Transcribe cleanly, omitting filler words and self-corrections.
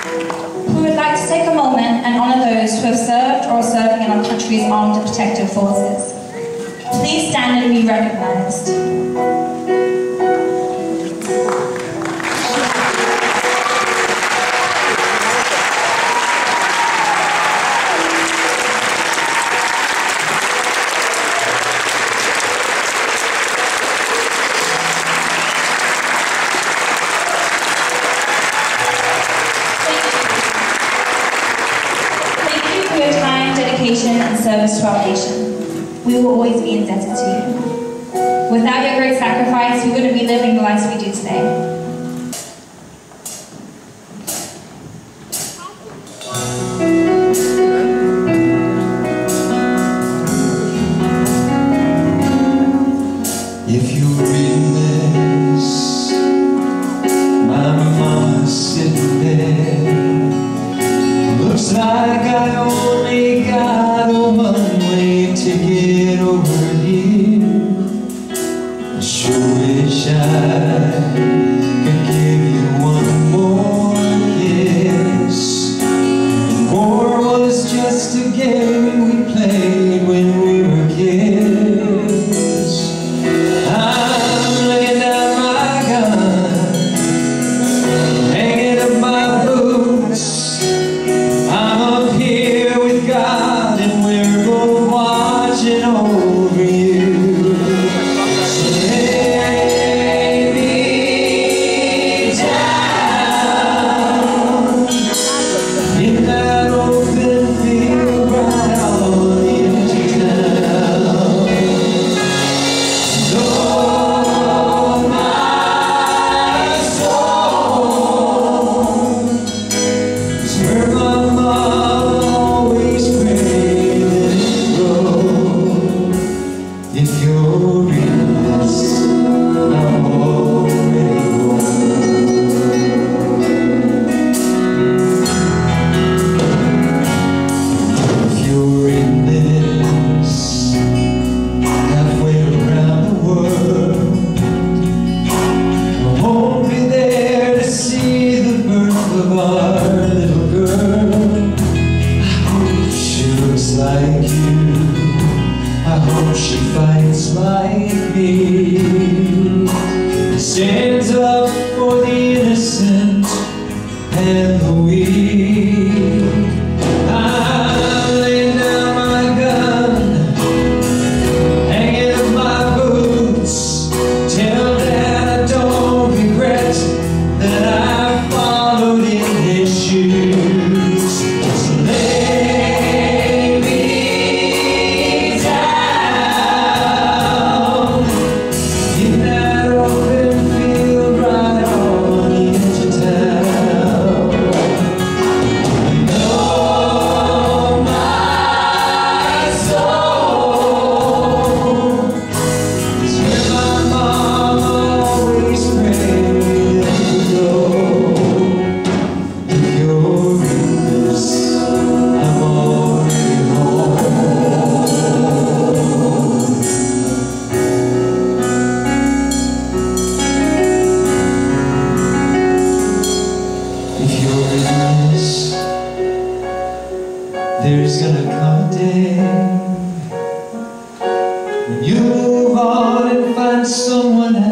We would like to take a moment and honour those who have served or are serving in our country's armed and protective forces. Please stand and be recognised. And service to our nation. We will always be indebted to you. Without your great sacrifice, we wouldn't be living the lives we do today. If you read this, my mama's sitting there. Looks like I only got a one-way ticket over here. I sure wish I could give you one more kiss. War was just a game we played when we were kids. I'm laying down my gun, hanging up my boots. I'm up here with God, and we're both watching over you. So lay me down in that open field right on into town. Oh, my soul is where my mama always prayed that it go. If you're in this, I'm already home. If you're in this, halfway around the world, I won't be there to see the birth of our little girl. I hope she looks like you, I hope she fights like me, stands up for the innocent and the weak. I'm laying down my gun, hanging up my boots. Tell Dad I don't regret that I followed in his shoes. So lay me down in that open field right on into town. Oh, my soul is where my mama always prayed to go. If you're in this, I'm already home. If you're in this, there's gonna come a day when you move on and find someone else.